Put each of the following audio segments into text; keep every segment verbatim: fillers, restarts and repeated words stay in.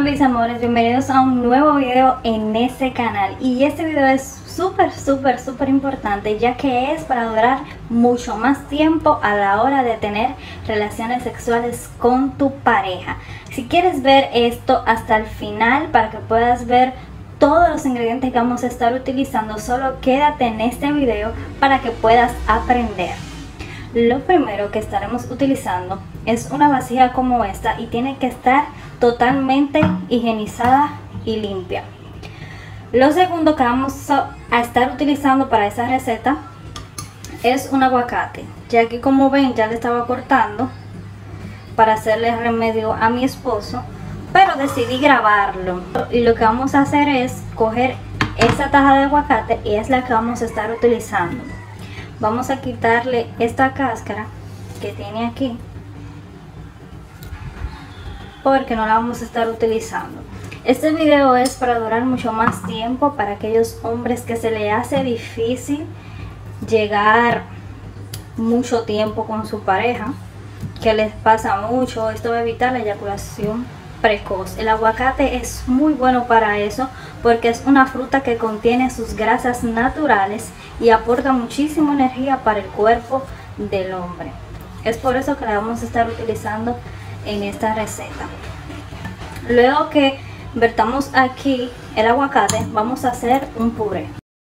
mis amores, bienvenidos a un nuevo video en este canal. Y este video es súper súper súper importante, ya que es para durar mucho más tiempo a la hora de tener relaciones sexuales con tu pareja. Si quieres ver esto hasta el final para que puedas ver todos los ingredientes que vamos a estar utilizando, solo quédate en este video para que puedas aprender. Lo primero que estaremos utilizando es una vasija como esta y tiene que estar totalmente higienizada y limpia. Lo segundo que vamos a estar utilizando para esa receta es un aguacate. Ya aquí, como ven, ya le estaba cortando para hacerle remedio a mi esposo, pero decidí grabarlo. Y lo que vamos a hacer es coger esta taja de aguacate y es la que vamos a estar utilizando. Vamos a quitarle esta cáscara que tiene aquí, porque no la vamos a estar utilizando. Este video es para durar mucho más tiempo para aquellos hombres que se les hace difícil llegar mucho tiempo con su pareja, que les pasa mucho. Esto va a evitar la eyaculación precoz. El aguacate es muy bueno para eso, porque es una fruta que contiene sus grasas naturales y aporta muchísima energía para el cuerpo del hombre. Es por eso que la vamos a estar utilizando en esta receta. Luego que vertamos aquí el aguacate, vamos a hacer un puré.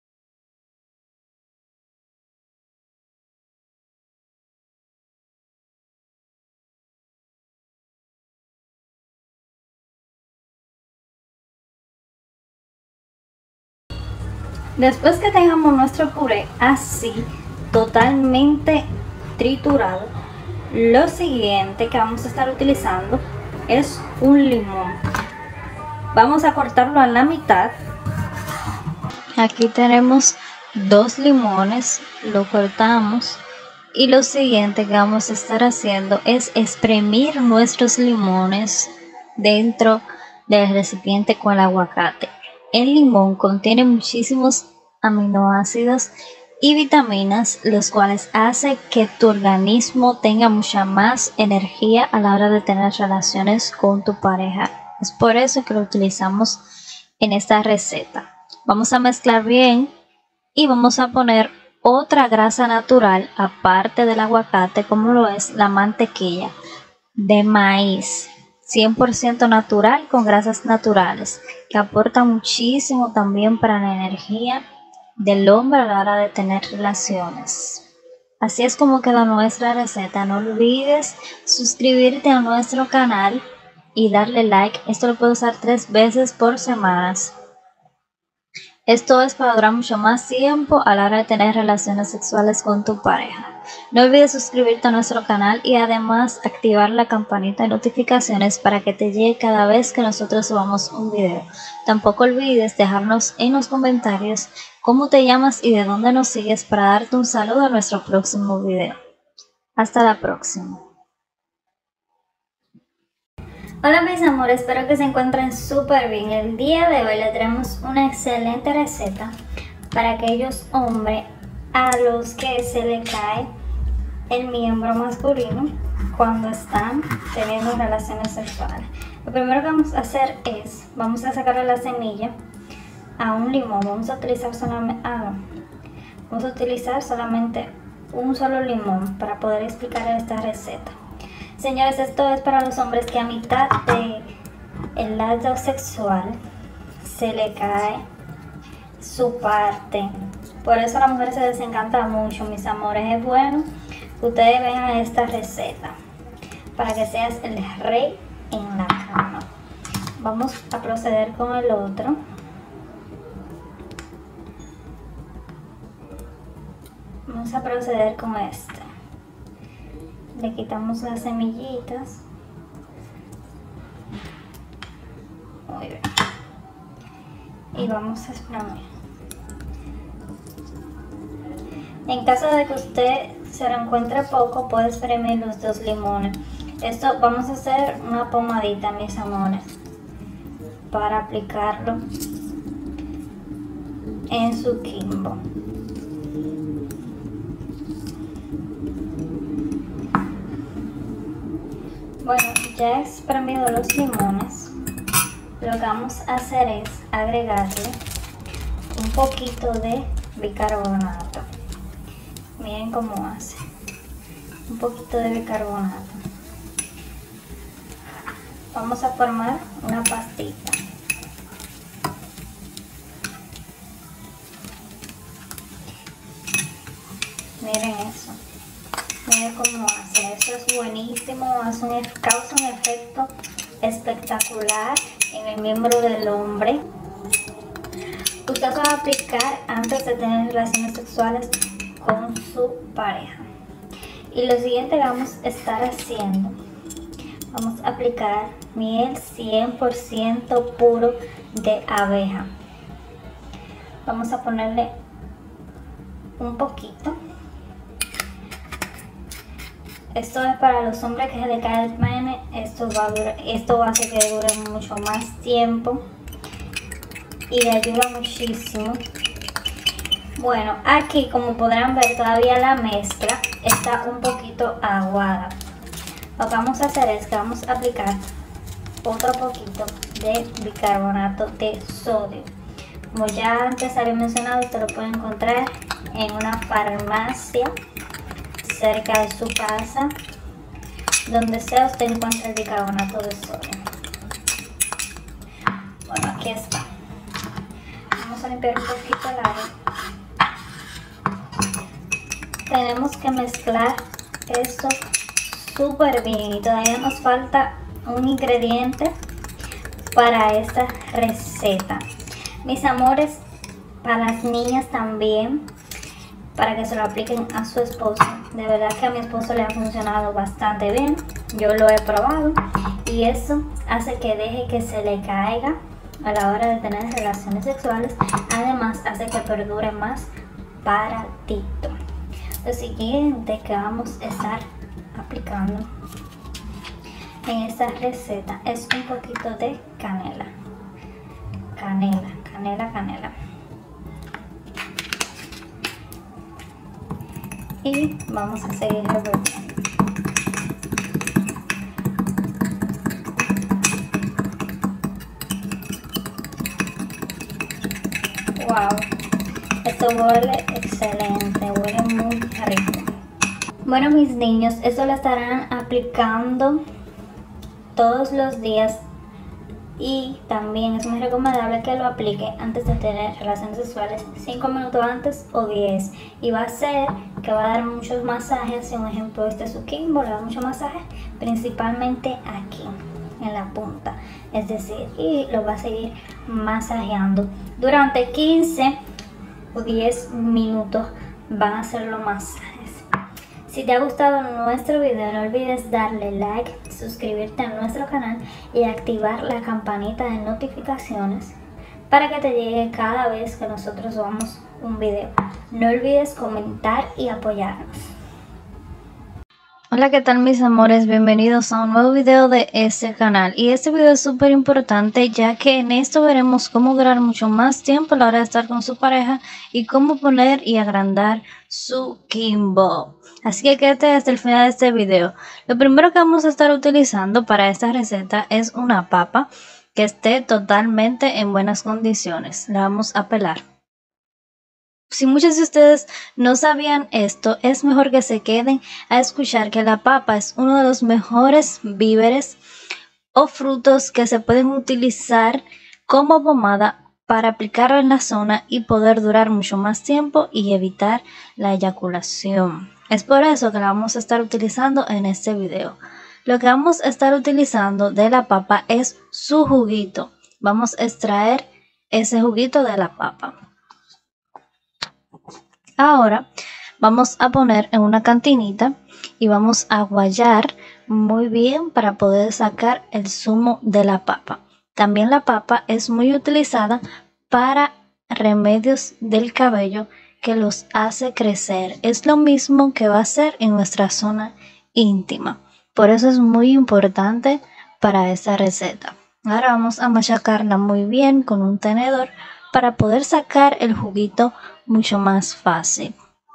Después que tengamos nuestro puré así, totalmente triturado, lo siguiente que vamos a estar utilizando es un limón. Vamos a cortarlo a la mitad. Aquí tenemos dos limones, lo cortamos. Y lo siguiente que vamos a estar haciendo es exprimir nuestros limones dentro del recipiente con el aguacate. El limón contiene muchísimos aminoácidos y vitaminas, los cuales hace que tu organismo tenga mucha más energía a la hora de tener relaciones con tu pareja. Es por eso que lo utilizamos en esta receta. Vamos a mezclar bien y vamos a poner otra grasa natural aparte del aguacate, como lo es la mantequilla de maíz, cien por ciento natural, con grasas naturales, que aporta muchísimo también para la energía del hombre a la hora de tener relaciones. Así es como queda nuestra receta. No olvides suscribirte a nuestro canal y darle like. Esto lo puedes usar tres veces por semana. Esto es para durar mucho más tiempo a la hora de tener relaciones sexuales con tu pareja. No olvides suscribirte a nuestro canal y además activar la campanita de notificaciones para que te llegue cada vez que nosotros subamos un video. Tampoco olvides dejarnos en los comentarios cómo te llamas y de dónde nos sigues para darte un saludo a nuestro próximo video. Hasta la próxima. Hola mis amores, espero que se encuentren súper bien. El día de hoy les traemos una excelente receta para aquellos hombres a los que se le cae el miembro masculino cuando están teniendo relaciones sexuales. Lo primero que vamos a hacer es, vamos a sacarle la semilla a un limón. Vamos a utilizar solamente, ah, vamos a utilizar solamente un solo limón para poder explicar esta receta. Señores, esto es para los hombres que a mitad de el acto sexual se le cae su parte. Por eso a las mujeres se les encanta mucho, mis amores. Es bueno que ustedes vean esta receta para que seas el rey en la cama. Vamos a proceder con el otro. Vamos a proceder con este. Le quitamos las semillitas. Muy bien. Y vamos a exprimir. En caso de que usted se lo encuentre poco, puede exprimir los dos limones. Esto vamos a hacer una pomadita, mis amores, para aplicarlo en su quimbo. Bueno, ya he exprimido los limones. lo que vamos a hacer es agregarle un poquito de bicarbonato. Miren cómo hace. Un poquito de bicarbonato. Vamos a formar una pastita. Miren eso. Miren cómo hace. Eso es buenísimo. Hace un, causa un efecto espectacular en el miembro del hombre. Usted va a aplicar antes de tener relaciones sexuales con su pareja. Y lo siguiente que vamos a estar haciendo, vamos a aplicar miel cien por ciento puro de abeja. Vamos a ponerle un poquito. Esto es para los hombres que se le cae el pene. Esto va a durar, esto va a hacer que dure mucho más tiempo y le ayuda muchísimo. Bueno, aquí como podrán ver todavía la mezcla está un poquito aguada. Lo que vamos a hacer es que vamos a aplicar otro poquito de bicarbonato de sodio. Como ya antes había mencionado, usted lo puede encontrar en una farmacia cerca de su casa, donde sea usted encuentra el bicarbonato de sodio. Bueno, aquí está. Vamos a limpiar un poquito el agua. Tenemos que mezclar esto súper bien y todavía nos falta un ingrediente para esta receta. Mis amores, para las niñas también, para que se lo apliquen a su esposo. De verdad que a mi esposo le ha funcionado bastante bien. Yo lo he probado y eso hace que deje que se le caiga a la hora de tener relaciones sexuales. Además hace que perdure más paradito. Lo siguiente que vamos a estar aplicando en esta receta es un poquito de canela. Canela, canela, canela. Y vamos a seguir revolviendo. Wow, esto huele excelente, huele muy rico. Bueno, mis niños, esto lo estarán aplicando todos los días y también es muy recomendable que lo aplique antes de tener relaciones sexuales, cinco minutos antes o diez, y va a ser que va a dar muchos masajes. Si un ejemplo este es su Kimbo, le da mucho masaje principalmente aquí en la punta, es decir, y lo va a seguir masajeando durante quince o diez minutos. Van a hacer los masajes. Si te ha gustado nuestro video, no olvides darle like, suscribirte a nuestro canal y activar la campanita de notificaciones para que te llegue cada vez que nosotros subamos un video. No olvides comentar y apoyarnos. Hola, ¿qué tal mis amores? Bienvenidos a un nuevo video de este canal. Y este video es súper importante, ya que en esto veremos cómo durar mucho más tiempo a la hora de estar con su pareja y cómo poner y agrandar su Kimbo. Así que quédate hasta el final de este video. Lo primero que vamos a estar utilizando para esta receta es una papa que esté totalmente en buenas condiciones. La vamos a pelar. Si muchos de ustedes no sabían esto, es mejor que se queden a escuchar que la papa es uno de los mejores víveres o frutos que se pueden utilizar como pomada para aplicarlo en la zona y poder durar mucho más tiempo y evitar la eyaculación. Es por eso que la vamos a estar utilizando en este video. Lo que vamos a estar utilizando de la papa es su juguito. Vamos a extraer ese juguito de la papa. Ahora vamos a poner en una cantinita y vamos a guayar muy bien para poder sacar el zumo de la papa. También la papa es muy utilizada para remedios del cabello que los hace crecer. Es lo mismo que va a hacer en nuestra zona íntima. Por eso es muy importante para esta receta. Ahora vamos a machacarla muy bien con un tenedor para poder sacar el juguito mucho más fácil.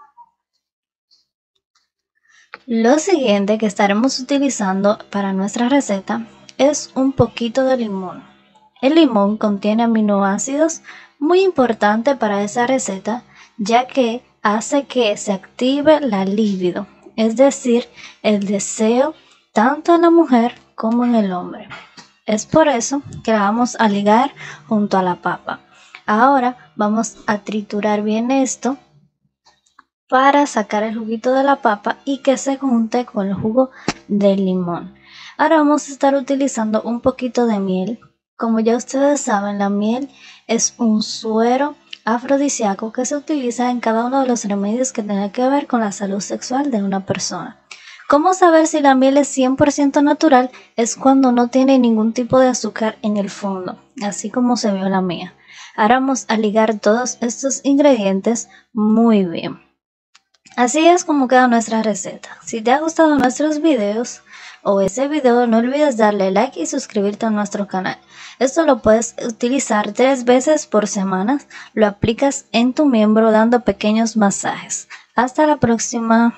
Lo siguiente que estaremos utilizando para nuestra receta es un poquito de limón. El limón contiene aminoácidos muy importantes para esa receta, ya que hace que se active la libido, es decir, el deseo tanto en la mujer como en el hombre. Es por eso que la vamos a ligar junto a la papa. Ahora vamos a triturar bien esto para sacar el juguito de la papa y que se junte con el jugo del limón. Ahora vamos a estar utilizando un poquito de miel. Como ya ustedes saben, la miel es un suero afrodisíaco que se utiliza en cada uno de los remedios que tengan que ver con la salud sexual de una persona. ¿Cómo saber si la miel es cien por ciento natural? Es cuando no tiene ningún tipo de azúcar en el fondo, así como se vio la mía. Ahora vamos a ligar todos estos ingredientes muy bien. Así es como queda nuestra receta. Si te ha gustado nuestros videos o ese video, no olvides darle like y suscribirte a nuestro canal. Esto lo puedes utilizar tres veces por semana. Lo aplicas en tu miembro dando pequeños masajes. Hasta la próxima.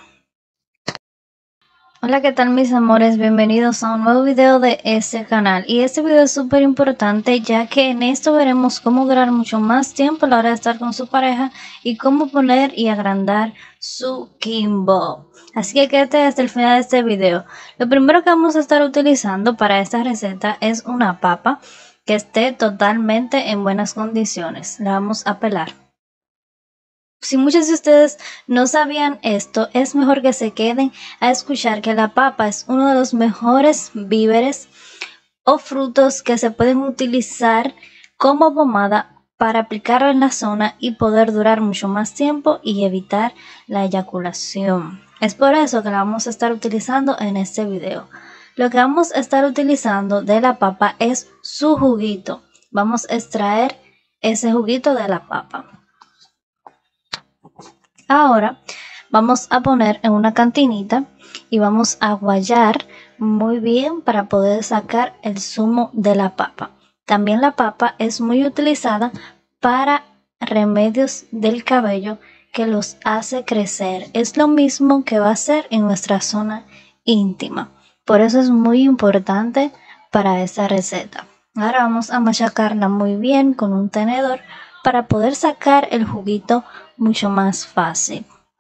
Hola, ¿qué tal mis amores? Bienvenidos a un nuevo video de este canal. Y este video es súper importante, ya que en esto veremos cómo durar mucho más tiempo a la hora de estar con su pareja y cómo poner y agrandar su Kimbo. Así que quédate hasta el final de este video. Lo primero que vamos a estar utilizando para esta receta es una papa que esté totalmente en buenas condiciones. La vamos a pelar. Si muchos de ustedes no sabían esto, es mejor que se queden a escuchar que la papa es uno de los mejores víveres o frutos que se pueden utilizar como pomada para aplicarlo en la zona y poder durar mucho más tiempo y evitar la eyaculación. Es por eso que la vamos a estar utilizando en este video. Lo que vamos a estar utilizando de la papa es su juguito. Vamos a extraer ese juguito de la papa. Ahora vamos a poner en una cantinita y vamos a guayar muy bien para poder sacar el zumo de la papa. También la papa es muy utilizada para remedios del cabello que los hace crecer. Es lo mismo que va a hacer en nuestra zona íntima. Por eso es muy importante para esta receta. Ahora vamos a machacarla muy bien con un tenedor para poder sacar el juguito mucho más fácil.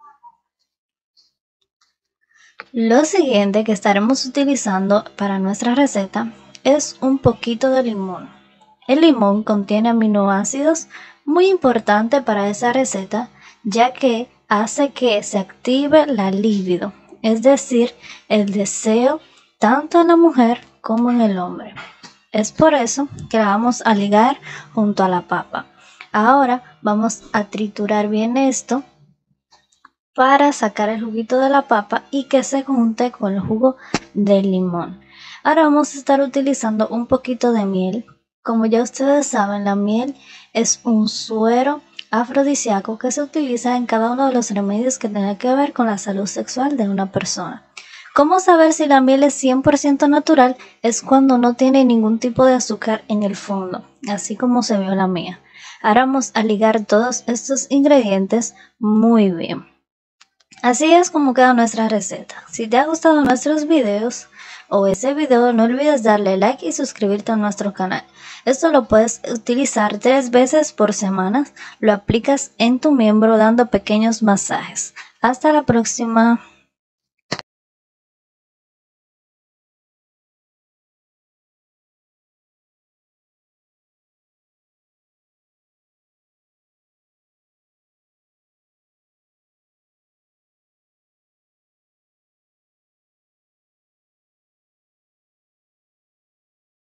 Lo siguiente que estaremos utilizando para nuestra receta es un poquito de limón. El limón contiene aminoácidos muy importantes para esa receta, ya que hace que se active la libido, es decir, el deseo tanto en la mujer como en el hombre. Es por eso que la vamos a ligar junto a la papa. Ahora vamos a triturar bien esto para sacar el juguito de la papa y que se junte con el jugo del limón. Ahora vamos a estar utilizando un poquito de miel. Como ya ustedes saben, la miel es un suero afrodisíaco que se utiliza en cada uno de los remedios que tengan que ver con la salud sexual de una persona. ¿Cómo saber si la miel es cien por ciento natural? Es cuando no tiene ningún tipo de azúcar en el fondo, así como se vio la mía. Ahora vamos a ligar todos estos ingredientes muy bien. Así es como queda nuestra receta. Si te ha gustado nuestros videos o ese video, no olvides darle like y suscribirte a nuestro canal. Esto lo puedes utilizar tres veces por semana. Lo aplicas en tu miembro dando pequeños masajes. Hasta la próxima.